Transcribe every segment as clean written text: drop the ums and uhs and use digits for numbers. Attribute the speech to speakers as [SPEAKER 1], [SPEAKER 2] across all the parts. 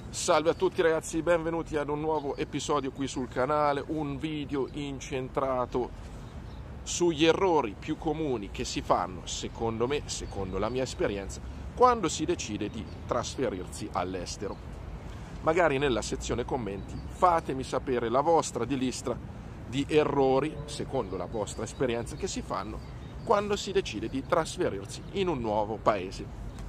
[SPEAKER 1] Salve a tutti ragazzi, benvenuti ad un nuovo episodio qui sul canale, un video incentrato sugli errori più comuni che si fanno, secondo me, secondo la mia esperienza, quando si decide di trasferirsi all'estero. Magari nella sezione commenti fatemi sapere la vostra lista di errori, secondo la vostra esperienza, che si fanno quando si decide di trasferirsi in un nuovo paese.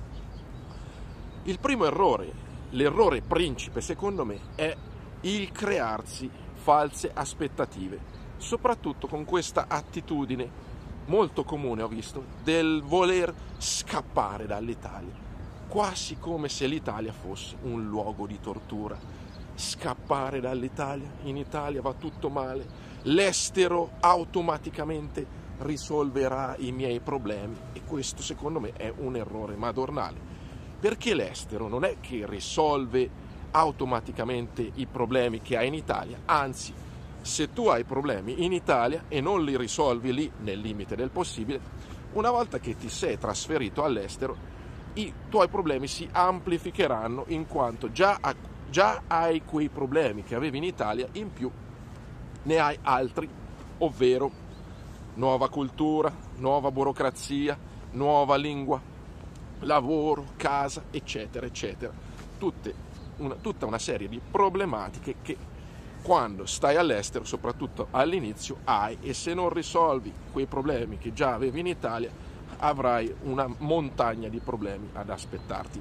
[SPEAKER 1] Il primo errore, l'errore principe secondo me, è il crearsi false aspettative, soprattutto con questa attitudine molto comune, ho visto, del voler scappare dall'Italia, quasi come se l'Italia fosse un luogo di tortura. Scappare dall'Italia, in Italia va tutto male, l'estero automaticamente risolverà i miei problemi, e questo secondo me è un errore madornale. Perché l'estero non è che risolve automaticamente i problemi che hai in Italia, anzi, se tu hai problemi in Italia e non li risolvi lì nel limite del possibile, una volta che ti sei trasferito all'estero, i tuoi problemi si amplificheranno, in quanto già hai quei problemi che avevi in Italia, in più ne hai altri, ovvero nuova cultura, nuova burocrazia, nuova lingua, lavoro, casa, eccetera, eccetera. Tutta una serie di problematiche che quando stai all'estero, soprattutto all'inizio, hai, e se non risolvi quei problemi che già avevi in Italia, avrai una montagna di problemi ad aspettarti.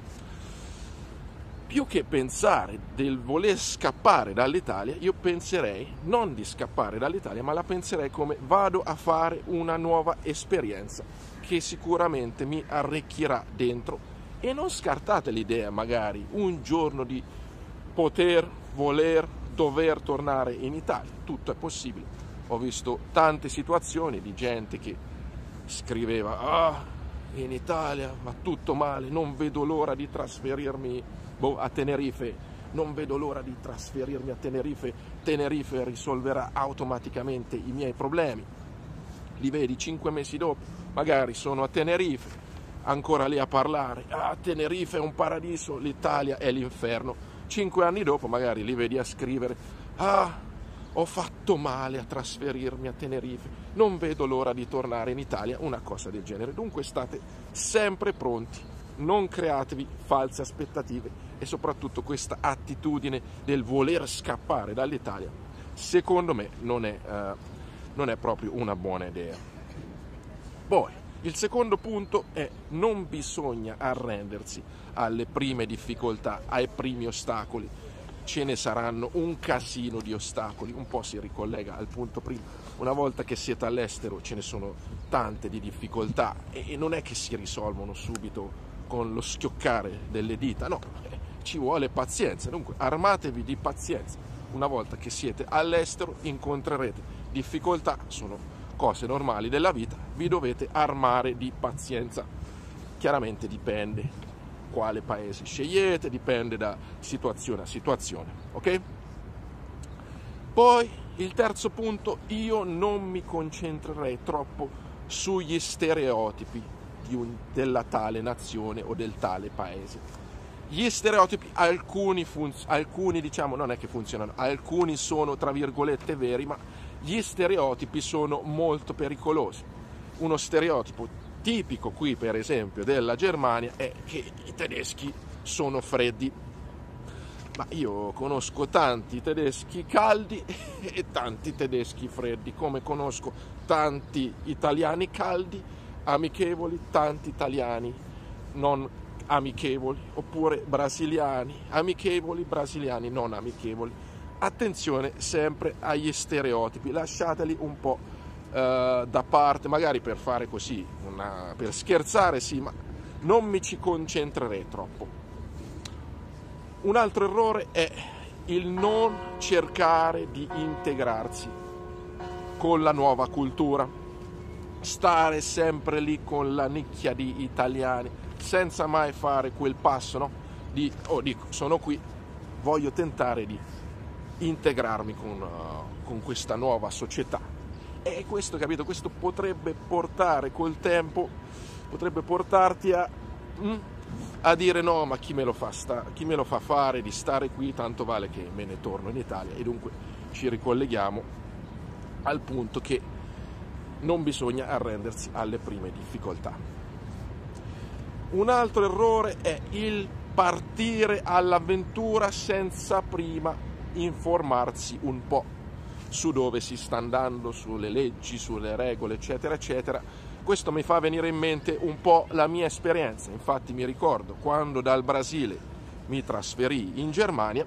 [SPEAKER 1] Più che pensare del voler scappare dall'Italia, io penserei non di scappare dall'Italia, ma la penserei come: vado a fare una nuova esperienza che sicuramente mi arricchirà dentro. E non scartate l'idea magari un giorno di poter, voler, dover tornare in Italia. Tutto è possibile. Ho visto tante situazioni di gente che scriveva: in Italia va tutto male, non vedo l'ora di trasferirmi a Tenerife, non vedo l'ora di trasferirmi a Tenerife, Tenerife risolverà automaticamente i miei problemi. Li vedi 5 mesi dopo, magari sono a Tenerife, ancora lì a parlare: Tenerife è un paradiso, l'Italia è l'inferno. 5 anni dopo magari li vedi a scrivere: ho fatto male a trasferirmi a Tenerife, non vedo l'ora di tornare in Italia, una cosa del genere. Dunque state sempre pronti, non createvi false aspettative, e soprattutto questa attitudine del voler scappare dall'Italia, secondo me non è proprio una buona idea. Poi, il secondo punto è: non bisogna arrendersi alle prime difficoltà, ai primi ostacoli. Ce ne saranno un casino di ostacoli, un po' si ricollega al punto prima. Una volta che siete all'estero ce ne sono tante di difficoltà, e non è che si risolvono subito con lo schioccare delle dita, no, ci vuole pazienza. Dunque armatevi di pazienza. Una volta che siete all'estero incontrerete difficoltà, sono cose normali della vita, vi dovete armare di pazienza. Chiaramente dipende quale paese scegliete, dipende da situazione a situazione, ok? Poi il terzo punto: io non mi concentrerei troppo sugli stereotipi della tale nazione o del tale paese. Gli stereotipi, alcuni diciamo non è che funzionano, alcuni sono tra virgolette veri, ma gli stereotipi sono molto pericolosi. Uno stereotipo tipico qui, per esempio, della Germania è che i tedeschi sono freddi. Ma io conosco tanti tedeschi caldi e tanti tedeschi freddi, come conosco tanti italiani caldi, amichevoli, tanti italiani non amichevoli, oppure brasiliani amichevoli, brasiliani non amichevoli. Attenzione sempre agli stereotipi, lasciateli un po' da parte, magari per fare così, per scherzare sì, ma non mi ci concentrerei troppo. Un altro errore è il non cercare di integrarsi con la nuova cultura, stare sempre lì con la nicchia di italiani, senza mai fare quel passo, no? Dico, sono qui, voglio tentare di integrarmi con questa nuova società. E questo, capito, questo potrebbe portare col tempo, potrebbe portarti a a dire no, ma chi me lo fa fare di stare qui, tanto vale che me ne torno in Italia. E dunque ci ricolleghiamo al punto che non bisogna arrendersi alle prime difficoltà. Un altro errore è il partire all'avventura senza prima informarsi un po' su dove si sta andando, sulle leggi, sulle regole, eccetera, eccetera. Questo mi fa venire in mente un po' la mia esperienza. Infatti mi ricordo quando dal Brasile mi trasferii in Germania,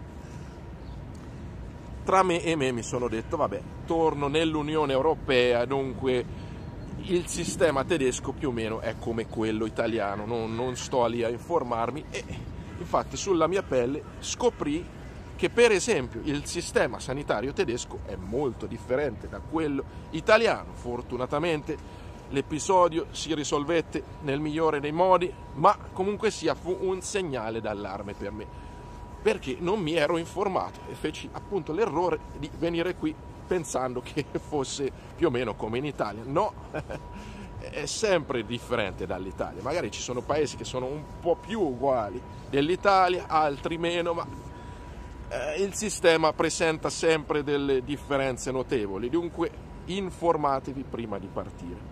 [SPEAKER 1] tra me e me mi sono detto vabbè, torno nell'Unione Europea, dunque il sistema tedesco più o meno è come quello italiano, non sto lì a informarmi. E infatti sulla mia pelle scoprì che per esempio il sistema sanitario tedesco è molto differente da quello italiano. Fortunatamente l'episodio si risolvette nel migliore dei modi, ma comunque sia fu un segnale d'allarme per me, perché non mi ero informato e feci appunto l'errore di venire qui pensando che fosse più o meno come in Italia. No, è sempre differente dall'Italia. Magari ci sono paesi che sono un po' più uguali dell'Italia, altri meno, ma il sistema presenta sempre delle differenze notevoli. Dunque informatevi prima di partire.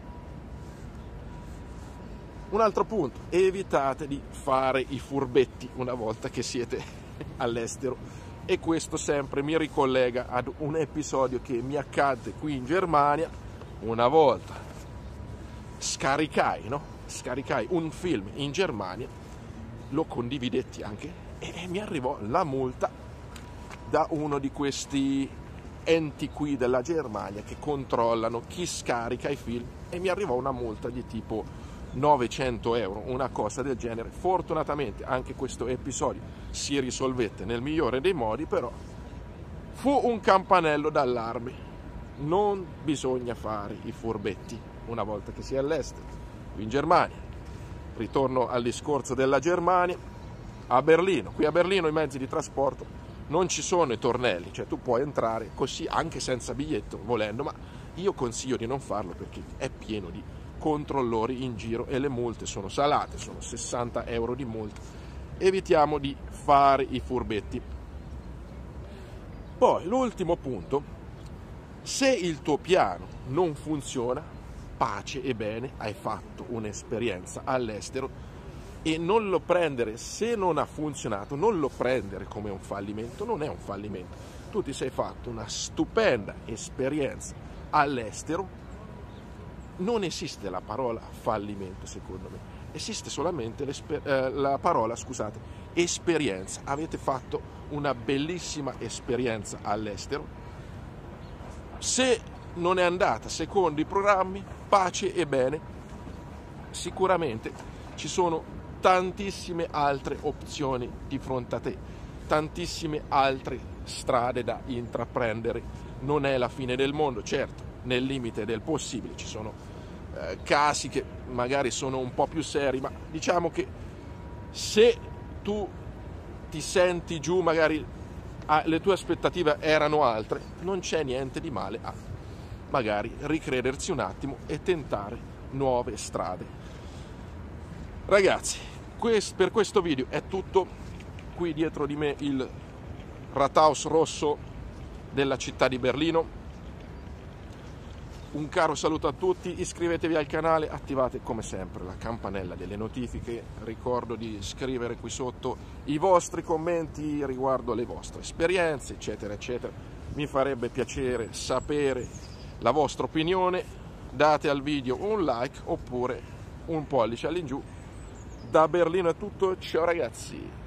[SPEAKER 1] Un altro punto, evitate di fare i furbetti una volta che siete all'estero, e questo sempre mi ricollega ad un episodio che mi accadde qui in Germania. Una volta scaricai un film in Germania, lo condividetti anche e mi arrivò la multa da uno di questi enti qui della Germania che controllano chi scarica i film, e mi arrivò una multa di tipo 900 euro, una cosa del genere. Fortunatamente anche questo episodio si risolvette nel migliore dei modi, però fu un campanello d'allarme. Non bisogna fare i furbetti una volta che si è all'estero. Qui in Germania, ritorno al discorso della Germania, a Berlino, qui a Berlino i mezzi di trasporto non ci sono i tornelli, cioè tu puoi entrare così anche senza biglietto volendo, ma io consiglio di non farlo perché è pieno di controllori in giro e le multe sono salate, sono 60 euro di multa. Evitiamo di fare i furbetti. Poi l'ultimo punto: se il tuo piano non funziona, pace e bene, hai fatto un'esperienza all'estero, e non lo prendere, se non ha funzionato, non lo prendere come un fallimento. Non è un fallimento, tu ti sei fatto una stupenda esperienza all'estero. Non esiste la parola fallimento, secondo me, esiste solamente la parola, esperienza. Avete fatto una bellissima esperienza all'estero. Se non è andata secondo i programmi, pace e bene, sicuramente ci sono tantissime altre opzioni di fronte a te, tantissime altre strade da intraprendere. Non è la fine del mondo, certo, nel limite del possibile. Ci sono casi che magari sono un po' più seri, ma diciamo che se tu ti senti giù, magari le tue aspettative erano altre, non c'è niente di male a magari ricredersi un attimo e tentare nuove strade. Ragazzi, per questo video è tutto. Qui dietro di me il Rathaus rosso della città di Berlino. Un caro saluto a tutti, iscrivetevi al canale, attivate come sempre la campanella delle notifiche. Ricordo di scrivere qui sotto i vostri commenti riguardo le vostre esperienze, eccetera, eccetera. Mi farebbe piacere sapere la vostra opinione. Date al video un like oppure un pollice all'ingiù. Da Berlino è tutto, ciao ragazzi!